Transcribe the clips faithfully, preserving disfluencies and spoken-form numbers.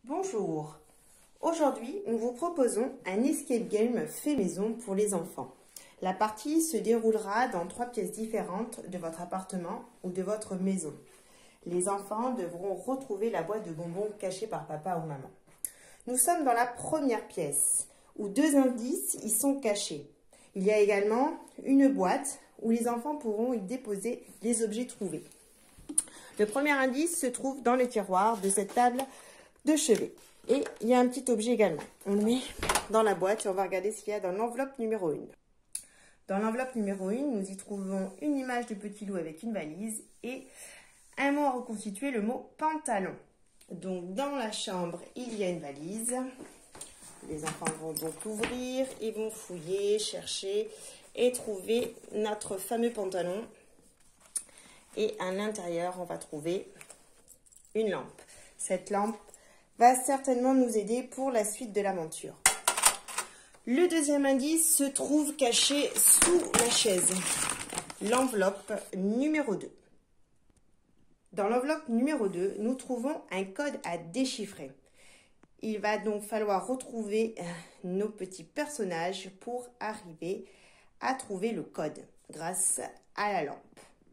Bonjour, aujourd'hui nous vous proposons un escape game fait maison pour les enfants. La partie se déroulera dans trois pièces différentes de votre appartement ou de votre maison. Les enfants devront retrouver la boîte de bonbons cachée par papa ou maman. Nous sommes dans la première pièce où deux indices y sont cachés. Il y a également une boîte où les enfants pourront y déposer les objets trouvés. Le premier indice se trouve dans le tiroir de cette table de chevet. Et il y a un petit objet également. On le met dans la boîte et on va regarder ce qu'il y a dans l'enveloppe numéro un. Dans l'enveloppe numéro un, nous y trouvons une image de petit loup avec une valise et un mot à reconstituer, le mot pantalon. Donc dans la chambre, il y a une valise. Les enfants vont donc l'ouvrir et vont fouiller, chercher et trouver notre fameux pantalon. Et à l'intérieur, on va trouver une lampe. Cette lampe va certainement nous aider pour la suite de l'aventure. Le deuxième indice se trouve caché sous la chaise. L'enveloppe numéro deux. Dans l'enveloppe numéro deux, nous trouvons un code à déchiffrer. Il va donc falloir retrouver nos petits personnages pour arriver à trouver le code grâce à la lampe.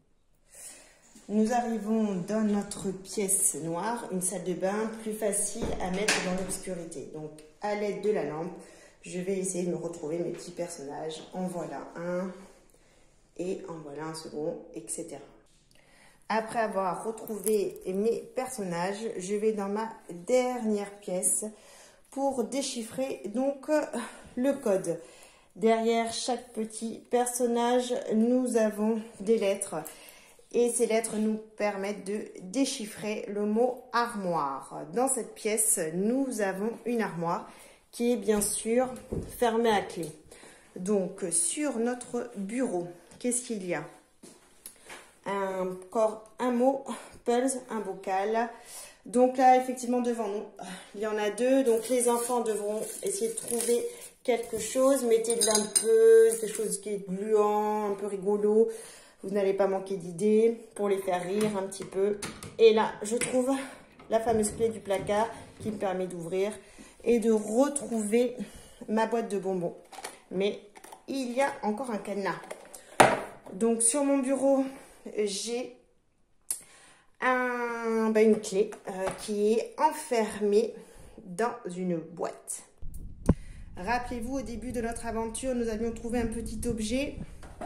Nous arrivons dans notre pièce noire, une salle de bain plus facile à mettre dans l'obscurité. Donc, à l'aide de la lampe, je vais essayer de me retrouver mes petits personnages. En voilà un, et en voilà un second, et cetera. Après avoir retrouvé mes personnages, je vais dans ma dernière pièce pour déchiffrer donc le code. Derrière chaque petit personnage, nous avons des lettres. Et ces lettres nous permettent de déchiffrer le mot armoire. Dans cette pièce, nous avons une armoire qui est bien sûr fermée à clé. Donc, sur notre bureau, qu'est-ce qu'il y a? Un corps, un mot, pulse, un bocal. Donc là, effectivement, devant nous, il y en a deux. Donc, les enfants devront essayer de trouver quelque chose. Mettez de un peu, quelque chose qui est gluant, un peu rigolo. Vous n'allez pas manquer d'idées pour les faire rire un petit peu. Et là, je trouve la fameuse clé du placard qui me permet d'ouvrir et de retrouver ma boîte de bonbons. Mais il y a encore un cadenas. Donc, sur mon bureau, j'ai un, bah, une clé euh, qui est enfermée dans une boîte. Rappelez-vous, au début de notre aventure, nous avions trouvé un petit objet,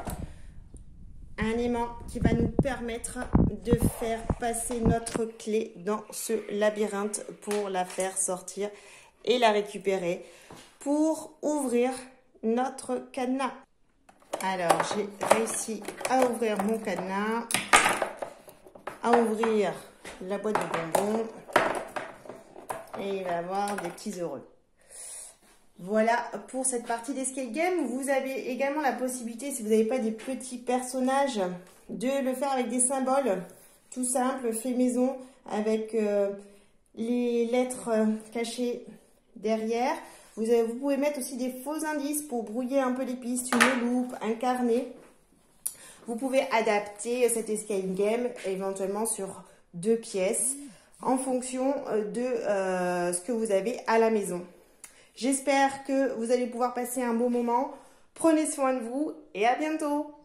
un aimant qui va nous permettre de faire passer notre clé dans ce labyrinthe pour la faire sortir et la récupérer pour ouvrir notre cadenas. Alors, j'ai réussi à ouvrir mon cadenas, à ouvrir la boîte de bonbons et il va y avoir des petits heureux. Voilà pour cette partie d'escape game. Vous avez également la possibilité, si vous n'avez pas des petits personnages, de le faire avec des symboles tout simples, fait maison, avec euh, les lettres cachées derrière. Vous, avez, vous pouvez mettre aussi des faux indices pour brouiller un peu les pistes, une loupe, un carnet. Vous pouvez adapter cet escape game éventuellement sur deux pièces en fonction de euh, ce que vous avez à la maison. J'espère que vous allez pouvoir passer un bon moment. Prenez soin de vous et à bientôt!